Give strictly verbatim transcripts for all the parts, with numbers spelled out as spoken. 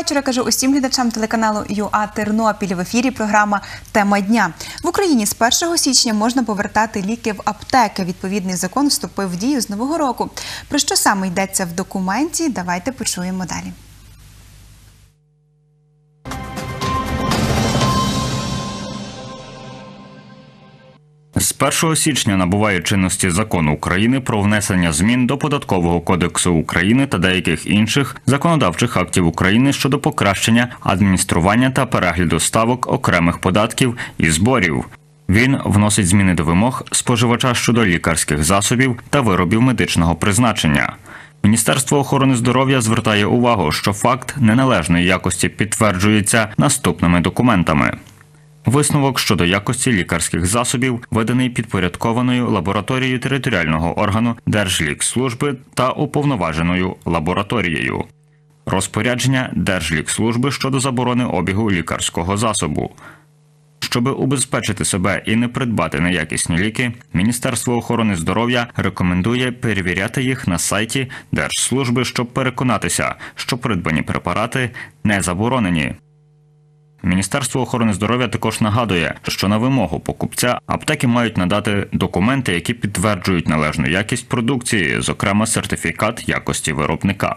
вечора, кажу усім глядачам телеканалу ЮА Тернопіль. В ефірі програма «Тема дня». В Україні з першого січня можна повертати ліки в аптеки. Відповідний закон вступив в дію з нового року. Про що саме йдеться в документі, давайте почуємо далі. З першого січня набуває чинності Закон України про внесення змін до Податкового кодексу України та деяких інших законодавчих актів України щодо покращення адміністрування та перегляду ставок окремих податків і зборів. Він вносить зміни до вимог споживача щодо лікарських засобів та виробів медичного призначення. Міністерство охорони здоров'я звертає увагу, що факт неналежної якості підтверджується наступними документами. Висновок щодо якості лікарських засобів, виданий підпорядкованою лабораторією територіального органу Держлікслужби та уповноваженою лабораторією. Розпорядження Держлікслужби щодо заборони обігу лікарського засобу. Щоби убезпечити себе і не придбати неякісні ліки, Міністерство охорони здоров'я рекомендує перевіряти їх на сайті Держслужби, щоб переконатися, що придбані препарати не заборонені. Міністерство охорони здоров'я також нагадує, що на вимогу покупця аптеки мають надати документи, які підтверджують належну якість продукції, зокрема сертифікат якості виробника.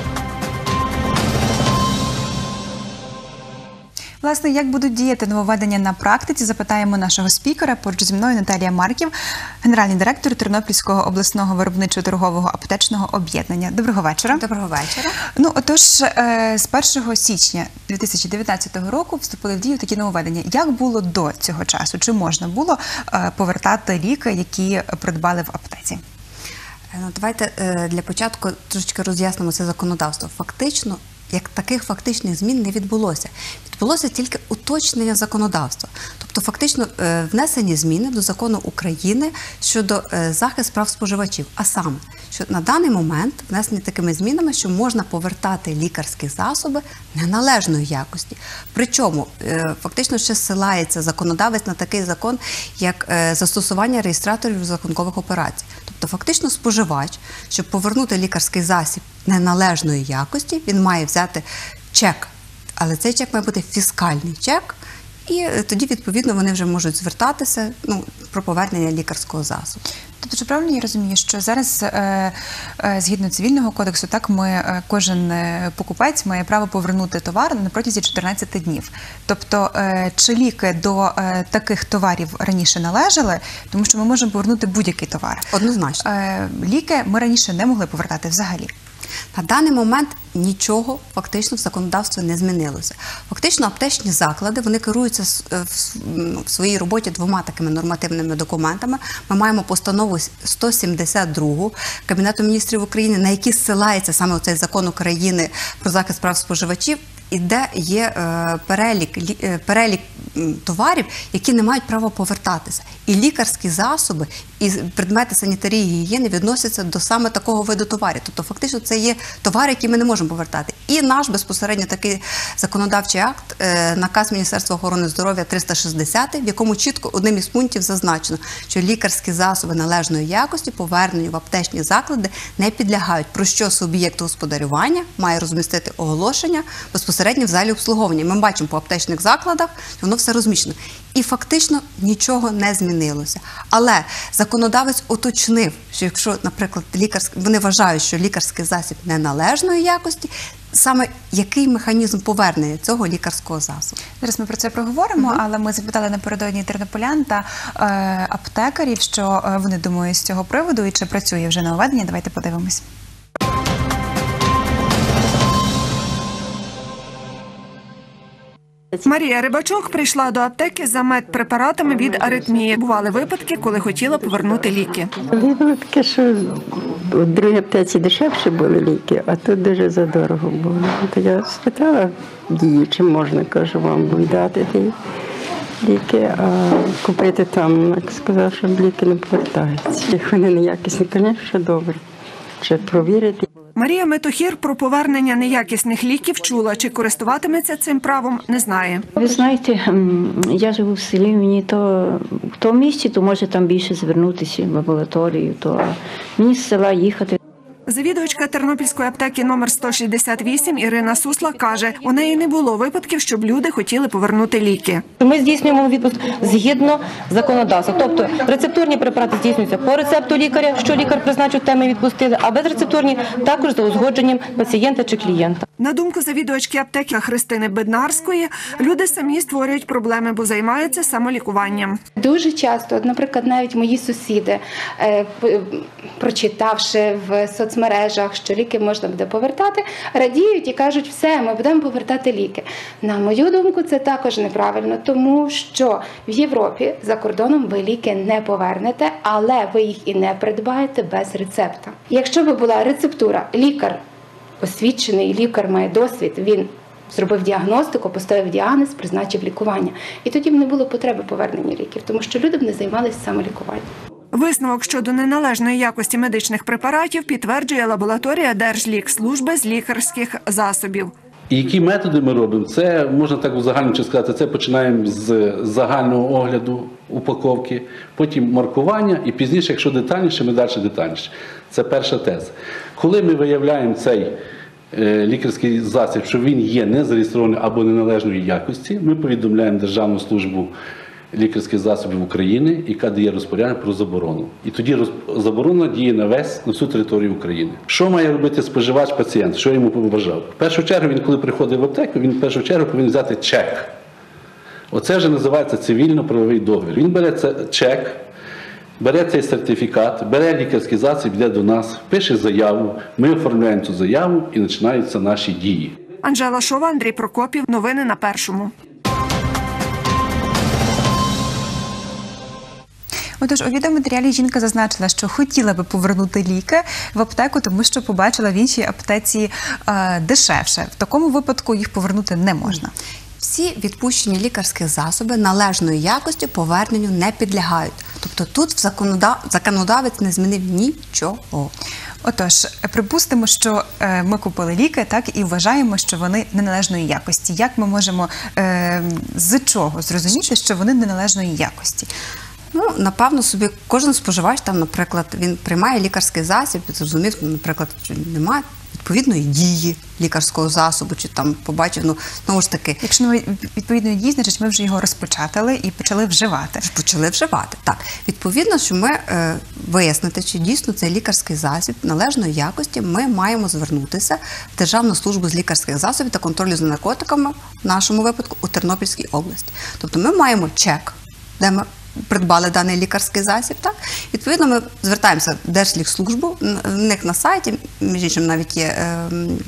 Власне, як будуть діяти нововведення на практиці, запитаємо нашого спікера. Поруч зі мною Наталія Марків, генеральний директор Тернопільського обласного виробничо-торгового аптечного об'єднання. Доброго вечора. Доброго вечора. Ну, отож, з першого січня дві тисячі дев'ятнадцятого року вступили в дію такі нововведення. Як було до цього часу? Чи можна було повертати ліки, які придбали в аптеці? Ну, давайте для початку трошечки роз'яснимо це законодавство. Фактично, як таких фактичних змін не відбулося. Відбулося тільки уточнення законодавства. Тобто, фактично, внесені зміни до закону України щодо захисту прав споживачів. А саме, що на даний момент внесені такими змінами, що можна повертати лікарські засоби неналежної якості. Причому, фактично, ще зсилається законодавець на такий закон, як застосування реєстраторів розрахункових операцій. Тобто, фактично, споживач, щоб повернути лікарський засіб неналежної якості, він має взяти чек. Але цей чек має бути фіскальний чек, і тоді, відповідно, вони вже можуть звертатися ну, про повернення лікарського засобу. Тобто, чи правильно я розумію, що зараз, е, е, згідно цивільного кодексу, так ми, е, кожен е, покупець має право повернути товар на протязі чотирнадцяти днів. Тобто, е, чи ліки до е, таких товарів раніше належали, тому що ми можемо повернути будь-який товар. Однозначно. Е, ліки ми раніше не могли повертати взагалі. На даний момент нічого фактично в законодавстві не змінилося. Фактично аптечні заклади, вони керуються в своїй роботі двома такими нормативними документами. Ми маємо постанову сто сімдесят другу Кабінету міністрів України, на якій зсилається саме цей закон України про захист прав споживачів, і де є е, перелік, е, перелік товарів, які не мають права повертатися. І лікарські засоби, і предмети санітарії і гігієни відносяться до саме такого виду товарів. Тобто, фактично, це є товари, які ми не можемо повертати. І наш безпосередньо такий законодавчий акт, е, наказ Міністерства охорони здоров'я триста шістдесят, в якому чітко одним із пунктів зазначено, що лікарські засоби належної якості поверненню в аптечні заклади не підлягають, про що суб'єкт господарювання має розмістити оголошення безпосередньо в залі обслуговування. Ми бачимо по аптечних закладах, що воно все розміщено. І фактично нічого не змінилося. Але законодавець уточнив, що якщо, наприклад, лікарськ... вони вважають, що лікарський засіб неналежної якості, саме який механізм повернення цього лікарського засобу. Зараз ми про це проговоримо, uh-huh. але ми запитали напередодні тернополян та е, аптекарів, що е, вони думають з цього приводу і чи працює вже нововведення. Давайте подивимось. Марія Рибачок прийшла до аптеки за медпрепаратами від аритмії. Бували випадки, коли хотіла повернути ліки. Було таке, що в другій аптеці дешевше були ліки, а тут дуже задорого було. То я спитала дії, чи можна, кажу, вам віддати ті ліки, а купити там, як сказав, що ліки не повертаються. Їх вони неякісні, звісно, добре. Чи провірити. Марія Метохір про повернення неякісних ліків чула, чи користуватиметься цим правом, не знає. Ви знаєте, я живу в селі, мені то в тому місці, то може там більше звернутися в лабораторію, то мені з села їхати. Завідувачка Тернопільської аптеки номер сто шістдесят вісім Ірина Сусла каже, у неї не було випадків, щоб люди хотіли повернути ліки. Ми здійснюємо відпуск згідно законодавства. Тобто рецептурні препарати здійснюються по рецепту лікаря, що лікар призначив, те ми відпустили, а безрецептурні також за узгодженням пацієнта чи клієнта. На думку завідувачки аптеки Христини Беднарської, люди самі створюють проблеми, бо займаються самолікуванням. Дуже часто, от, наприклад, навіть мої сусіди, е, п- прочитавши в соцмережах, що ліки можна буде повертати, радіють і кажуть, все, ми будемо повертати ліки. На мою думку, це також неправильно, тому що в Європі за кордоном ви ліки не повернете, але ви їх і не придбаєте без рецепта. Якщо б була рецептура, лікар освічений, лікар має досвід, він зробив діагностику, поставив діагноз, призначив лікування. І тоді б не було потреби повернення ліків, тому що люди б не займалися самолікуванням. Висновок щодо неналежної якості медичних препаратів підтверджує лабораторія Держлікслужби з лікарських засобів. І які методи ми робимо? Це, можна так узагальнюючи сказати, це починаємо з загального огляду упаковки, потім маркування і пізніше, якщо детальніше, ми далі детальніше. Це перша теза. Коли ми виявляємо цей е, лікарський засіб, що він є не зареєстрований або неналежної якості, ми повідомляємо Державну службу лікарських засобів України, яка дає розпорядження про заборону. І тоді роз... заборона діє на весь, на всю територію України. Що має робити споживач, пацієнт? Що йому побажав? В першу чергу, він коли приходить в аптеку, він в першу чергу повинен взяти чек. Оце вже називається цивільно-правовий договір. Він бере це чек, бере цей сертифікат, бере лікарський засіб, йде до нас, пише заяву, ми оформляємо цю заяву і починаються наші дії. Анжела Шова, Андрій Прокопів. Новини на Першому. Отож, у відеоматеріалі жінка зазначила, що хотіла би повернути ліки в аптеку, тому що побачила в іншій аптеці е, дешевше. В такому випадку їх повернути не можна. Всі відпущені лікарські засоби належної якості поверненню не підлягають. Тобто тут в законодав... законодавець не змінив нічого. Отож, припустимо, що е, ми купили ліки, так, і вважаємо, що вони неналежної якості. Як ми можемо, е, з чого зрозуміти, що вони неналежної якості? Ну, напевно, собі кожен споживач, там, наприклад, він приймає лікарський засіб, зрозумів, наприклад, що немає відповідної дії лікарського засобу, чи там побачив, ну, знову ж таки. Якщо немає відповідної дії, значить ми вже його розпочатали і почали вживати. Почали вживати, так. Відповідно, що ми е, вияснити, чи дійсно цей лікарський засіб належної якості, ми маємо звернутися в Державну службу з лікарських засобів та контролю за наркотиками, в нашому випадку, у Тернопільській області. Тобто ми маємо чек, де ми придбали даний лікарський засіб, так? Відповідно, ми звертаємося в Держлікслужбу, в них на сайті, між іншим навіть є е,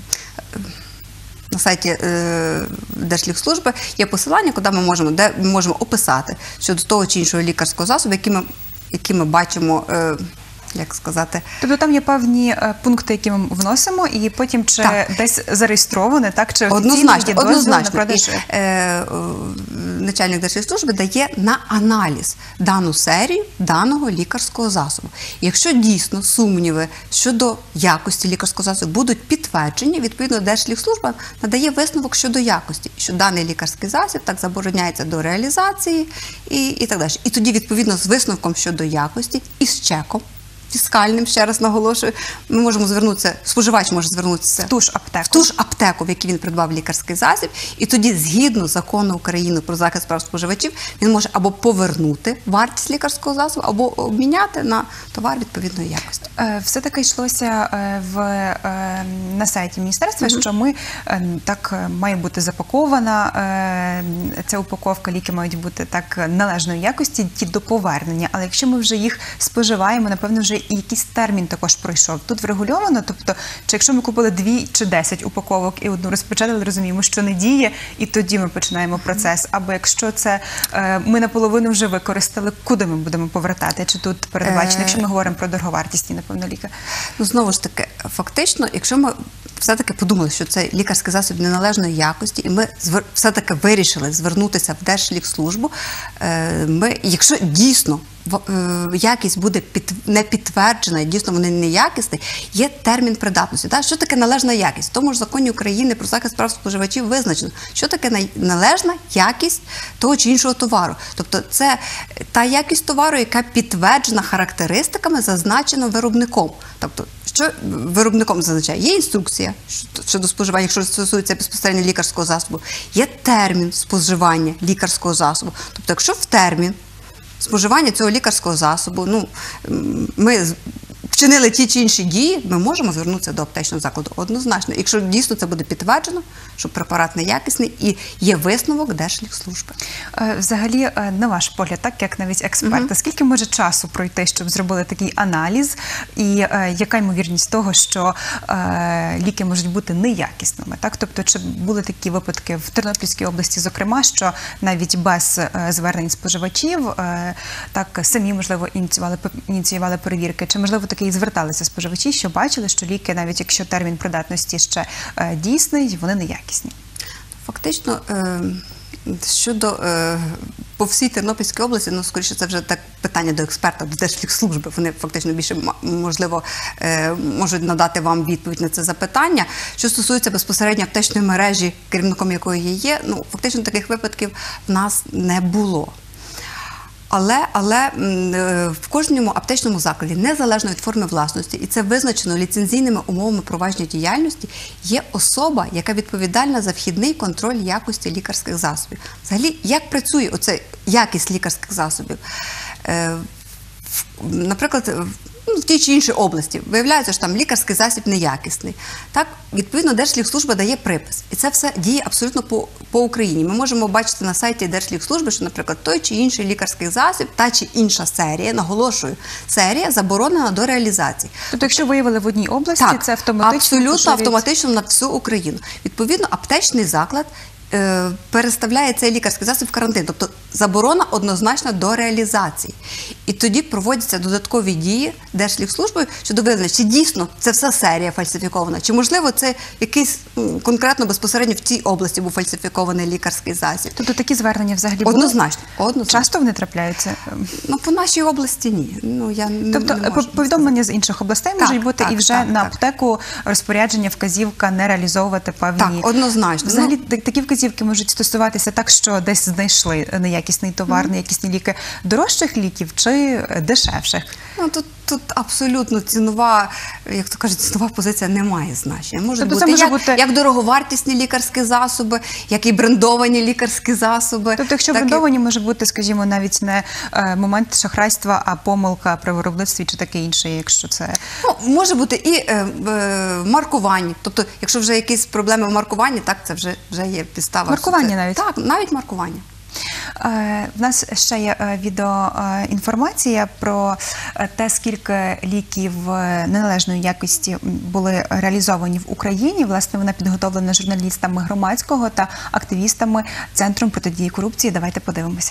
на сайті е, Держлікслужби є посилання, куди ми можемо, де ми можемо описати щодо того чи іншого лікарського засобу, який ми, який ми бачимо, е, як сказати. Тобто там є певні е, пункти, які ми вносимо, і потім чи Так. десь зареєстроване, так, чи офіційно Однозначно, є дозвіл на однозначно. продаж. І, е, е, начальник Держлікслужби дає на аналіз дану серію даного лікарського засобу. Якщо дійсно сумніви щодо якості лікарського засобу будуть підтверджені, відповідно Держлікслужба надає висновок щодо якості, що даний лікарський засіб так забороняється до реалізації і, і так далі. І тоді, відповідно, з висновком щодо якості і з чеком фіскальним, ще раз наголошую, ми можемо звернутися, споживач може звернутися В ту ж аптеку. в ту ж аптеку, в якій він придбав лікарський засіб, і тоді, згідно закону України про захист прав споживачів, він може або повернути вартість лікарського засобу, або обміняти на товар відповідної якості. Е, Все-таки йшлося е, в, е, на сайті міністерства, що ми е, так е, має бути запакована е, ця упаковка, ліки мають бути так належної якості, ті до повернення. Але якщо ми вже їх споживаємо, напевно, вже і якийсь термін також пройшов. Тут врегульовано, тобто, чи якщо ми купили дві чи десять упаковок і одну розпочали, розуміємо, що не діє, і тоді ми починаємо процес. Або якщо це е, ми наполовину вже використали, куди ми будемо повертати? Чи тут передбачено, якщо ми говоримо про дороговартісні, напевно, ліки? Ну, знову ж таки, фактично, якщо ми все-таки подумали, що це лікарський засіб неналежної якості, і ми звер... все-таки вирішили звернутися в Держлікслужбу, е, ми, якщо дійсно якість буде під, не підтверджена, і дійсно вони неякісні, є термін придатності. Так? Що таке належна якість? В тому ж законі України про захист прав споживачів визначено, що таке належна якість того чи іншого товару. Тобто це та якість товару, яка підтверджена характеристиками, зазначена виробником. Тобто що виробником зазначає? Є інструкція щодо споживання, якщо стосується безпосередньо лікарського засобу, є термін споживання лікарського засобу. Тобто, якщо в термін споживання цього лікарського засобу, ну, ми вчинили ті чи інші дії, ми можемо звернутися до аптечного закладу однозначно. Якщо дійсно це буде підтверджено, що препарат неякісний і є висновок Держлікслужби. Взагалі, на ваш погляд, так як навіть експерта, угу. скільки може часу пройти, щоб зробили такий аналіз, і е, яка ймовірність того, що е, ліки можуть бути неякісними? Так? Тобто, чи були такі випадки в Тернопільській області, зокрема, що навіть без е, звернень споживачів е, так самі, можливо, ініціювали, ініціювали перевірки, чи, можливо, таки і зверталися споживачі, що бачили, що ліки, навіть якщо термін придатності ще е, дійсний, вони неякісні? Фактично, е, щодо е, по всій Тернопільській області, ну, скоріше, це вже так питання до експерта, до Держлікслужби. Вони фактично більше, можливо, е, можуть надати вам відповідь на це запитання. Що стосується безпосередньо аптечної мережі, керівником якої я є, ну, фактично таких випадків в нас не було. Але, але в кожному аптечному закладі, незалежно від форми власності, і це визначено ліцензійними умовами провадження діяльності, є особа, яка відповідальна за вхідний контроль якості лікарських засобів. Взагалі, як працює оця якість лікарських засобів? Наприклад, в тій чи іншій області виявляється, що там лікарський засіб неякісний. Так, відповідно, Держлікслужба дає припис. І це все діє абсолютно по, по Україні. Ми можемо бачити на сайті Держлікслужби, що, наприклад, той чи інший лікарський засіб, та чи інша серія, наголошую, серія заборонена до реалізації. Тобто, якщо виявили в одній області, так, це автоматично абсолютно поширюється? Автоматично на всю Україну. Відповідно, аптечний заклад е, переставляє цей лікарський засіб в карантин. Тобто, заборона однозначно до реалізації. І тоді проводяться додаткові дії Держлікслужбою щодо визначення, чи дійсно це вся серія фальсифікована, чи, можливо, це якийсь конкретно безпосередньо в цій області був фальсифікований лікарський засіб. Тобто такі звернення взагалі були? Однозначно. Однозначно. Часто вони трапляються? Ну, по нашій області ні. Ну, я тобто не можу повідомлення з інших областей так, можуть бути, так, і вже так, на так. аптеку розпорядження, вказівка не реалізовувати певні... Так, однозначно. Взагалі, ну, такі вказівки можуть стосуватися так, що десь знайшли неякісний товар, mm. неякісні ліки, дорожчих ліків чи дешевших? Ну, тут, тут абсолютно цінова, як то кажуть, цінова позиція не має значення. Може тобто бути, може як, бути як дороговартісні лікарські засоби, як і брендовані лікарські засоби. Тобто, якщо так брендовані, і... може бути, скажімо, навіть не е, момент шахрайства, а помилка при виробництві чи таке інше, якщо це... Ну, може бути і е, е, маркування. Тобто, якщо вже якісь проблеми в маркуванні, так, це вже, вже є підстава. Маркування це... навіть? Так, навіть маркування. В нас ще є відеоінформація про те, скільки ліків неналежної якості були реалізовані в Україні. Власне, вона підготовлена журналістами громадського та активістами Центру протидії корупції. Давайте подивимося.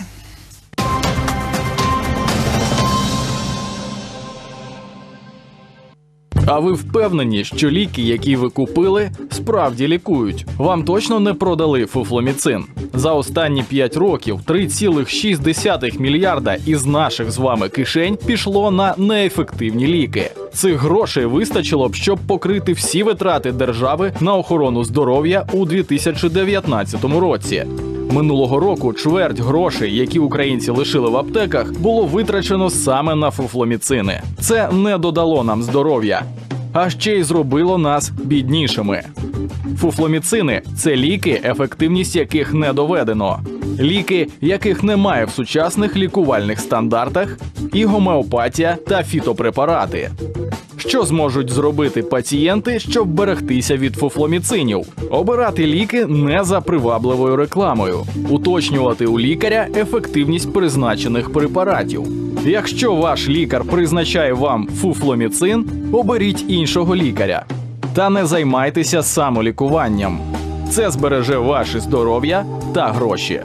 А ви впевнені, що ліки, які ви купили, справді лікують? Вам точно не продали фуфломіцин? За останні п'ять років три цілих шість десятих мільярда із наших з вами кишень пішло на неефективні ліки. Цих грошей вистачило б, щоб покрити всі витрати держави на охорону здоров'я у дві тисячі дев'ятнадцятому році. Минулого року чверть грошей, які українці лишили в аптеках, було витрачено саме на фуфломіцини. Це не додало нам здоров'я, а ще й зробило нас біднішими. Фуфломіцини – це ліки, ефективність яких не доведено. Ліки, яких немає в сучасних лікувальних стандартах, і гомеопатія та фітопрепарати. Що зможуть зробити пацієнти, щоб берегтися від фуфломіцинів? Обирати ліки не за привабливою рекламою. Уточнювати у лікаря ефективність призначених препаратів. Якщо ваш лікар призначає вам фуфломіцин, оберіть іншого лікаря. Та не займайтеся самолікуванням. Це збереже ваше здоров'я та гроші.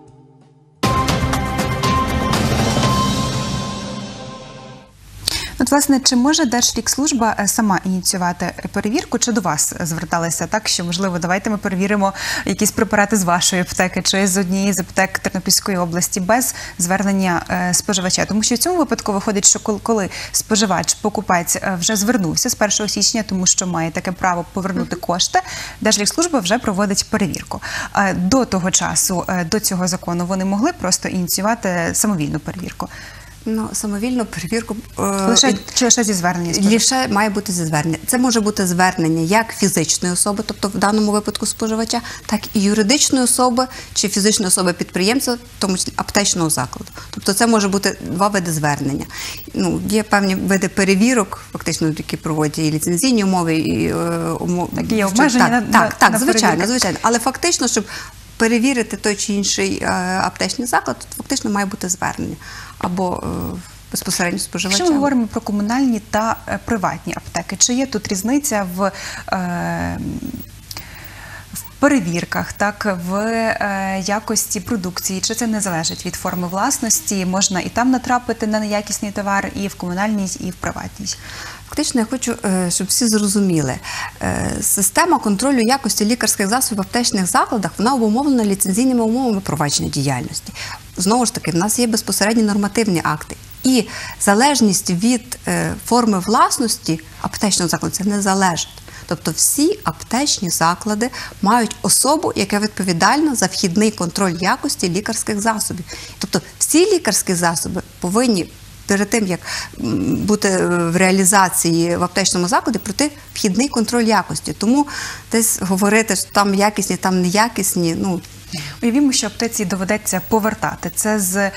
От, власне, чи може Держлікслужба сама ініціювати перевірку, чи до вас зверталися так, що, можливо, давайте ми перевіримо якісь препарати з вашої аптеки, чи з однієї з аптек Тернопільської області, без звернення е, споживача? Тому що в цьому випадку виходить, що коли споживач, покупець вже звернувся з першого січня, тому що має таке право повернути кошти, Держлікслужба вже проводить перевірку. Е, до того часу, е, до цього закону, вони могли просто ініціювати самовільну перевірку? Ну, самовільну перевірку е, Лише, чи лише зі звернення споживача? лише має бути зі звернення. Це може бути звернення як фізичної особи, тобто в даному випадку споживача, так і юридичної особи чи фізичної особи підприємця, в тому числі аптечного закладу. Тобто це може бути два види звернення. Ну, є певні види перевірок, фактично, які проводять і ліцензійні умови, і е, умови. Так, є обмеження так, на, так, на, так, на звичайно, перевірках. звичайно. Але фактично, щоб перевірити той чи інший е, аптечний заклад, то фактично має бути звернення або е, безпосередньо споживача. Якщо ми говоримо про комунальні та е, приватні аптеки, чи є тут різниця в, е, в перевірках, так, в е, якості продукції, чи це не залежить від форми власності? Можна і там натрапити на неякісний товар, і в комунальній, і в приватній? Фактично, я хочу, щоб всі зрозуміли. Система контролю якості лікарських засобів в аптечних закладах, вона обумовлена ліцензійними умовами провадження діяльності. Знову ж таки, в нас є безпосередні нормативні акти. І залежність від форми власності аптечного закладу – це не залежить. Тобто всі аптечні заклади мають особу, яка відповідальна за вхідний контроль якості лікарських засобів. Тобто всі лікарські засоби повинні перед тим, як бути в реалізації в аптечному закладі, пройти вхідний контроль якості. Тому десь говорити, що там якісні, там неякісні, ну... Уявімо, що аптеці доведеться повертати. Це з, е,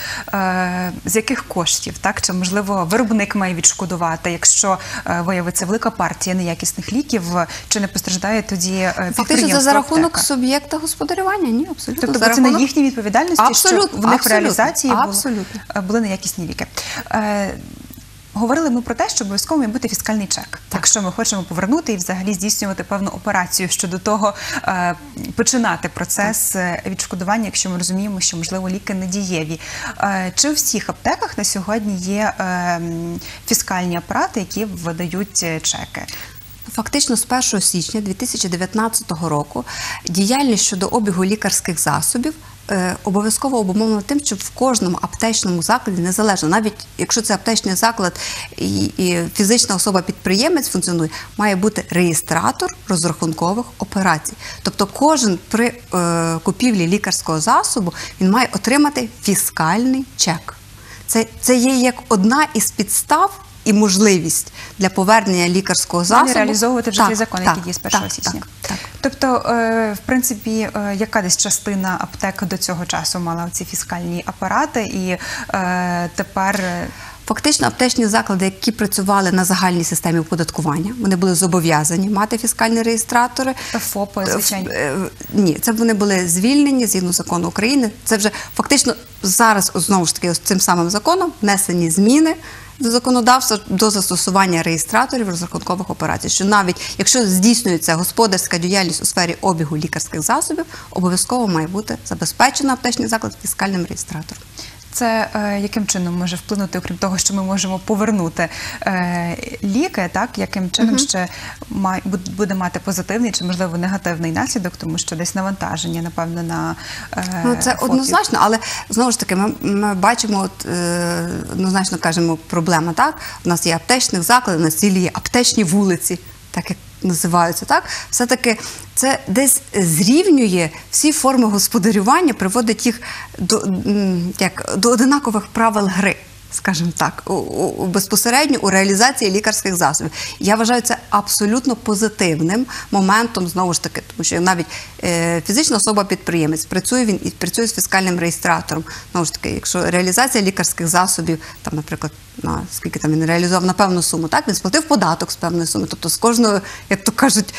з яких коштів? Так? Чи, можливо, виробник має відшкодувати, якщо е, виявиться велика партія неякісних ліків, чи не постраждає тоді е, підприємство? Фактично, це за рахунок аптека? суб'єкта господарювання? Ні, абсолютно. Тобто за це рахунок... на їхній відповідальності, абсолютно, що в них в абсолютно, реалізації абсолютно. Були, були неякісні ліки. Е, Говорили ми про те, що обов'язково має бути фіскальний чек, якщо ми хочемо повернути і взагалі здійснювати певну операцію щодо того, е, починати процес відшкодування, якщо ми розуміємо, що, можливо, ліки недієві. Е, чи у всіх аптеках на сьогодні є е, фіскальні апарати, які видають чеки? Фактично, з першого січня дві тисячі дев'ятнадцятого року діяльність щодо обігу лікарських засобів е, обов'язково обумовлена тим, що в кожному аптечному закладі, незалежно, навіть якщо це аптечний заклад і, і фізична особа-підприємець функціонує, має бути реєстратор розрахункових операцій. Тобто кожен при е, купівлі лікарського засобу, він має отримати фіскальний чек. Це, це є як одна із підстав і можливість для повернення лікарського засобу. Далі реалізовувати вже так, той закон, так, який діє з першого січня. Так, так. Тобто, в принципі, яка десь частина аптек до цього часу мала ці фіскальні апарати, і тепер... Фактично, аптечні заклади, які працювали на загальній системі оподаткування, вони були зобов'язані мати фіскальні реєстратори. ФОПи, звичайно. Ні, це вони були звільнені згідно закону України. Це вже фактично зараз, знову ж таки, з цим самим законом внесені зміни до законодавства до застосування реєстраторів розрахункових операцій, що навіть якщо здійснюється господарська діяльність у сфері обігу лікарських засобів, обов'язково має бути забезпечено аптечний заклад фіскальним реєстратором. Це е, яким чином може вплинути, окрім того, що ми можемо повернути е, ліки, так? Яким чином uh-huh. ще має, буде мати позитивний чи, можливо, негативний наслідок, тому що десь навантаження, напевно, на е, ну, це ФОПів. Однозначно, але, знову ж таки, ми, ми бачимо, от, е, однозначно кажемо, проблема, так? У нас є аптечних закладів, у нас є аптечні вулиці, так як називаються, так? Все-таки це десь зрівнює всі форми господарювання, приводить їх до, як, до одинакових правил гри, скажімо так, у, у, безпосередньо у реалізації лікарських засобів. Я вважаю це абсолютно позитивним моментом, знову ж таки, тому що навіть е, фізична особа-підприємець, працює він і працює з фіскальним реєстратором. Знову ж таки, якщо реалізація лікарських засобів, там, наприклад, на скільки там він реалізував на певну суму, так, він сплатив податок з певної суми, тобто з кожного, як то кажуть,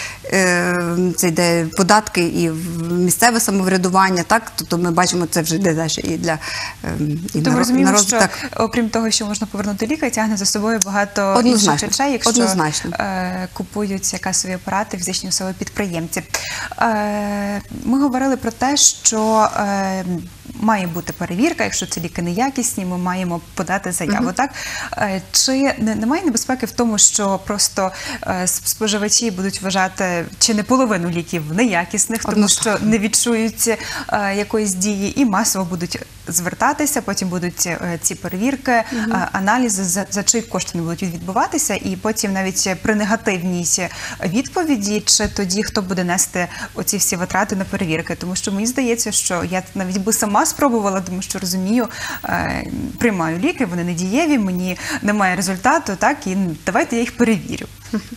е, це йде податки і в місцеве самоврядування, так, тобто ми бачимо, це вже йде далі і для е, і Тому розуміємо, народ, що, так. окрім того, що можна повернути ліки, тягне за собою багато Однозначно. інших речей, якщо Однозначно. Е, купують касові апарати фізичні особи-підприємці. Е, ми говорили про те, що е, має бути перевірка, якщо ці ліки неякісні, ми маємо подати заяву. Uh-huh. Так? Е, чи не, немає небезпеки в тому, що просто е, споживачі будуть вважати чи не половину ліків неякісних, тому Однозначно. що не відчують е, якоїсь дії і масово будуть звертатися, потім будуть е, ці перевірки, uh-huh. е, аналізи, за, за чий кошт вони будуть відбуватися, і потім навіть при негативній відповіді, чи тоді хто буде нести оці всі витрати на перевірки. Тому що мені здається, що я навіть би сама спробувала, тому що розумію, е, приймаю ліки, вони не дієві, мені немає результату, так, і давайте я їх перевірю.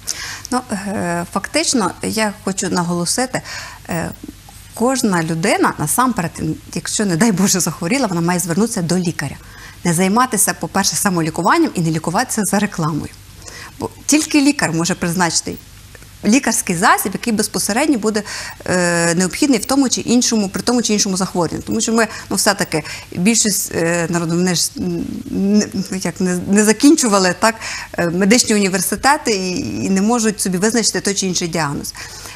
Ну, е, фактично, я хочу наголосити, е, кожна людина, насамперед, якщо, не дай Боже, захворіла, вона має звернутися до лікаря. Не займатися, по-перше, самолікуванням і не лікуватися за рекламою. Бо тільки лікар може призначити лікарський засіб, який безпосередньо буде е, необхідний в тому чи іншому, при тому чи іншому захворюванні. Тому що ми, ну, все-таки, більшість е, народу, вони ж не, як, не, не закінчували так, е, медичні університети і, і не можуть собі визначити той чи інший діагноз.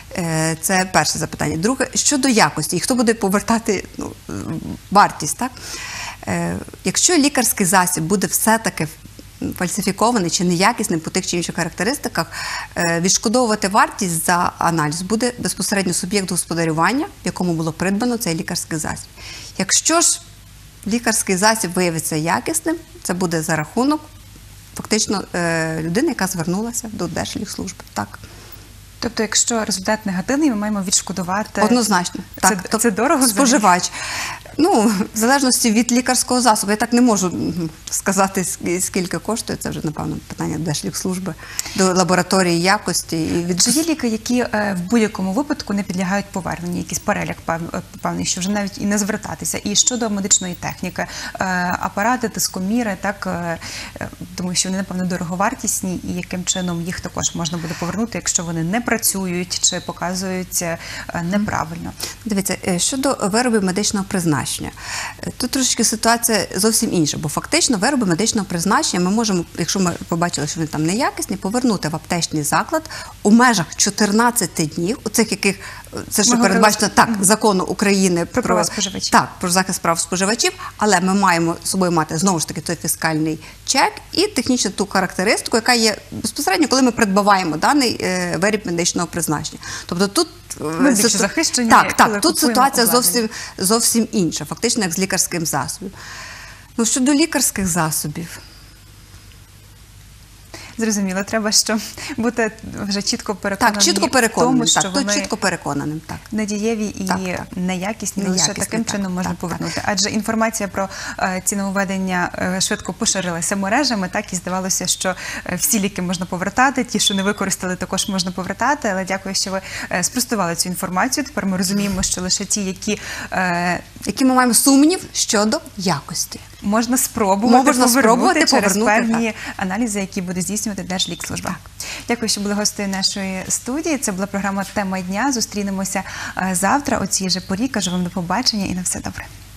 Е, це перше запитання. Друге, щодо якості, і хто буде повертати, ну, вартість, так? Е, якщо лікарський засіб буде все-таки фальсифікований чи неякісним по тих чи інших характеристиках, відшкодовувати вартість за аналіз буде безпосередньо суб'єкт господарювання, в якому було придбано цей лікарський засіб. Якщо ж лікарський засіб виявиться якісним, це буде за рахунок фактично людини, яка звернулася до Держлікслужби. Так. Тобто, якщо результат негативний, ми маємо відшкодувати... Однозначно. Це, так. це, це дорого? Споживач. Ну, в залежності від лікарського засобу. Я так не можу сказати, скільки коштує. Це вже, напевно, питання Держлікслужби, до лабораторії якості. І від... Чи є ліки, які е, в будь-якому випадку не підлягають поверненню? Якийсь переляк певний, що вже навіть і не звертатися. І щодо медичної техніки, е, апарати, тискоміри, так, е, тому що вони, напевно, дороговартісні, і яким чином їх також можна буде повернути, якщо вони не працюють чи показують е, неправильно? Дивіться, щодо виробів медичного призначення. Тут трошечки ситуація зовсім інша, бо фактично вироби медичного призначення ми можемо, якщо ми побачили, що вони там неякісні, повернути в аптечний заклад у межах чотирнадцяти днів, у цих яких, це що передбачено, так, закону України про, про, споживачів. Так, про захист прав споживачів, але ми маємо з собою мати, знову ж таки, той фіскальний чек і технічну ту характеристику, яка є безпосередньо, коли ми придбаваємо даний е, виріб медичного призначення. Тобто тут Ми більше захищені, так, так, тут ситуація обладнання. зовсім, зовсім інша, фактично як з лікарським засобом. Ну, щодо лікарських засобів. Зрозуміло, треба що бути вже чітко переконаним. Так, чітко переконаним, тому, що так, вони тут чітко переконаним, так. Недієві і так, так. неякісні, лише Неякісні, таким так, чином можна так, повернути. так. Адже інформація про е, ціновведення е, швидко поширилася мережами, так, і здавалося, що е, всі ліки можна повертати, ті, що не використали, також можна повертати, але дякую, що ви е, спростували цю інформацію. Тепер ми розуміємо, що лише ті, які... Е, які ми маємо сумнів щодо якості. Можна спробувати, можна повернути, спробувати через повернути, певні так. аналізи, які буде здійснювати Держлікслужба. Дякую, що були гостею нашої студії. Це була програма «Тема дня». Зустрінемося завтра о цій же порі. Кажу вам до побачення і на все добре.